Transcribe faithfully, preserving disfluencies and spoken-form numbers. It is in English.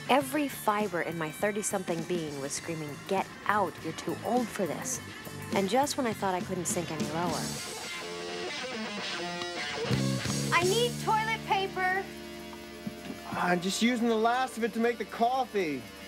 Every fiber in my thirty-something being was screaming, "Get out, you're too old for this." And just when I thought I couldn't sink any lower... I need toilet paper. I'm just using the last of it to make the coffee.